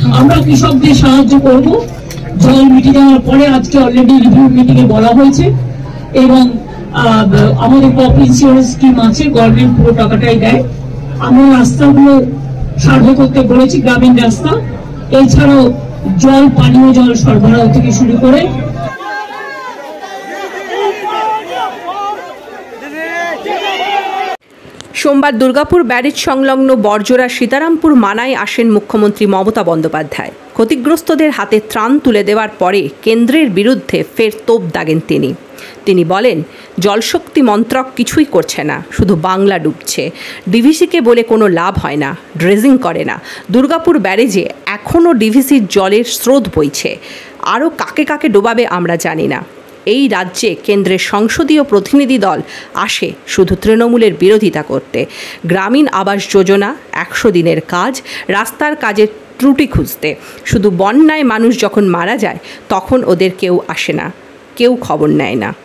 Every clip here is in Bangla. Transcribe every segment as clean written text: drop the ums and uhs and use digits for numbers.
আমরা কৃষকদের সাহায্য করব। জল মিটে যাওয়ার পরে আজকে অলরেডি রিভিউ মিটিং এ বলা হয়েছে এবং আমাদের ক্রপ ইন্স্যুরেন্স স্কিম আছে, গভর্নমেন্ট পুরো টাকাটাই দেয়। আমরা রাস্তাগুলো সার্ভে করতে বলেছি, গ্রামীণ রাস্তা, এছাড়াও জল, পানীয় জল সরবরাহ থেকে শুরু করে সোমবার দুর্গাপুর ব্যারেজ সংলগ্ন বরজোড়া সীতারামপুর মানায় আসেন মুখ্যমন্ত্রী মমতা বন্দ্যোপাধ্যায়। ক্ষতিগ্রস্তদের হাতে ত্রাণ তুলে দেওয়ার পরে কেন্দ্রের বিরুদ্ধে ফের তোপ দাগেন তিনি বলেন, জলশক্তি মন্ত্রক কিছুই করছে না, শুধু বাংলা ডুবছে। ডিভিসিকে বলে কোনো লাভ হয় না, ড্রেজিং করে না। দুর্গাপুর ব্যারেজে এখনও ডিভিসির জলের স্রোত বইছে। আরও কাকে কাকে ডোবাবে আমরা জানি না। এই রাজ্যে কেন্দ্রের সংসদীয় প্রতিনিধি দল আসে শুধু তৃণমূলের বিরোধিতা করতে। গ্রামীণ আবাস যোজনা, 100 দিনের কাজ, রাস্তার কাজের ত্রুটি খুঁজতে। শুধু বন্যায় মানুষ যখন মারা যায় তখন ওদের কেউ আসে না, কেউ খবর নেয় না।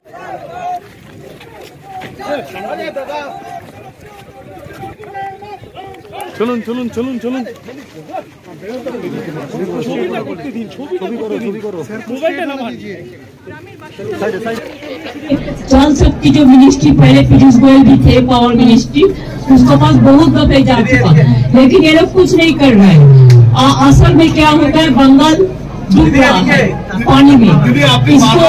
চলুন চলুন চলুন চলুন जल शक्ति जो मिनिस्ट्री पहले पीयूष गोयल भी थे, पावर मिनिस्ट्री, उसके पास बहुत दफे जा चुका, लेकिन ये लोग कुछ नहीं कर रहे हैं। असल में क्या होता है, बंगाल डूब रहा है पानी में, इसको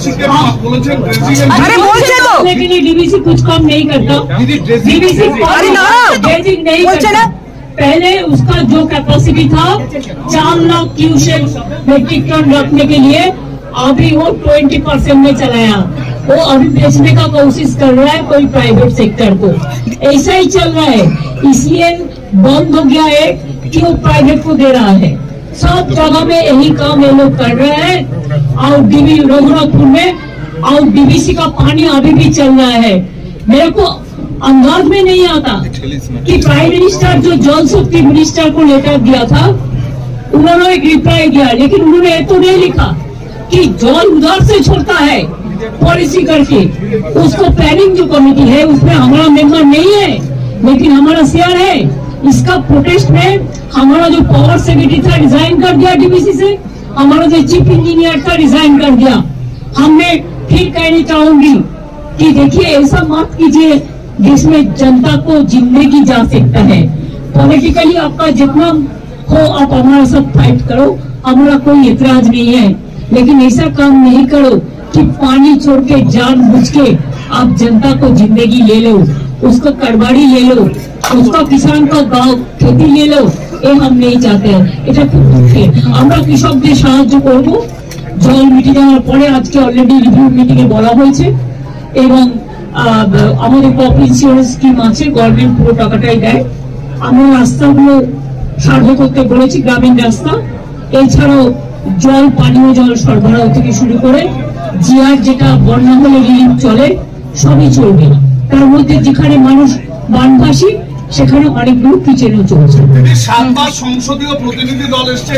लेकिन ये डीवीसी कुछ काम नहीं करता। डीवीसी ड्रेजिंग नहीं करता। पहले उसका जो कैपेसिटी था 4 लाख क्यूसेक मेट्रिक टन रखने के लिए, अभी वो 20% में चलाया। वो अभी बेचने का कोशिश कर रहा है कोई प्राइवेट सेक्टर को, ऐसा ही चल रहा है। इसलिए बंद हो गया है कि वो प्राइवेट को दे रहा है। सब जगह में यही काम ये लोग कर रहे हैं। और रघुनाथपुर में और डीवीसी का पानी अभी भी चल रहा है। मेरे को अंदाज में नहीं आता कि प्राइम मिनिस्टर जो जल शक्ति मिनिस्टर को लेटर दिया था, उन्होंने एक रिप्लाई दिया, लेकिन उन्होंने ये तो नहीं लिखा कि जल उधर से छोड़ता है पॉलिसी करके। उसको प्लानिंग जो कमेटी है उसमें हमारा मेंबर नहीं है, लेकिन हमारा शेयर है। इसका प्रोटेस्ट में हमारा जो पावर सेक्रेटरी था रिजाइन कर दिया डीवीसी से, हमारा जो चीफ इंजीनियर था रिजाइन कर दिया। हमने फिर कहना चाहूंगी कि देखिए, ऐसा मत कीजिए जिसमें जनता को जिंदगी जा सकता है। पॉलिटिकली आपका जितना हो आप हमारा सब फाइट करो, हमारा कोई एतराज नहीं है, लेकिन ऐसा काम नहीं करो कि पानी छोड़ के जानबूझ के आप जनता को जिंदगी ले लो, उसको करवाड़ी ले लो, उसका किसान का गाँव खेती ले लो। ये हम नहीं चाहते हैं। এটা খুব দুঃখের। আমরা কৃষকদের সাহায্য করব। জল মিটে যাওয়ার পরে আজকে অলরেডি রিভিউ মিটিং এ বলা হয়েছে এবং আমাদের ক্রপ ইন্স্যুরেন্স স্কিম আছে, গভর্নমেন্ট পুরো টাকাটাই দেয়। আমরা রাস্তাগুলো সার্ভে করতে বলেছি, গ্রামীণ রাস্তা, এছাড়াও জল, পানীয় জল সরবরাহ থেকে শুরু করে জিআর যেটা বন্যা হলে রিলিফ চলে, সবই চলবে। তার মধ্যে যেখানে মানুষ বানভাসী সেখানে অনেকগুলো কিচেনও চলছে। সংসদীয় প্রতিনিধি দল এসছে,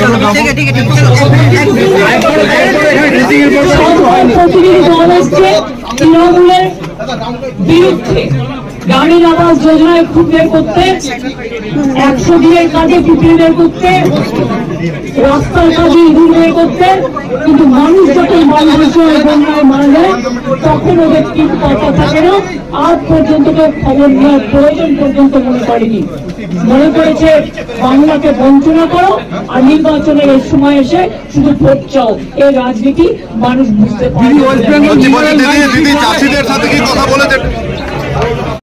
তৃণমূলের বিরুদ্ধে গ্রামীণ আবাস যোজনায় খুব বের করতে, 100 দিনের কাজে খুঁটিয়ে বের করতে, রাস্তার কাজে ইঁদুর বের করতে, কিন্তু মানুষ যখন বন্যায় মারা যায় তখন ওদের কিন্তু কথা থাকে না। আজ পর্যন্ত কেউ খবর নেওয়ার প্রয়োজন পর্যন্ত মনে করেনি। মনে করেছে বাংলাকে বঞ্চনা করো আর নির্বাচনের এই সময় এসে শুধু ভোট চাও। এই রাজনীতি মানুষ বুঝতে পারে।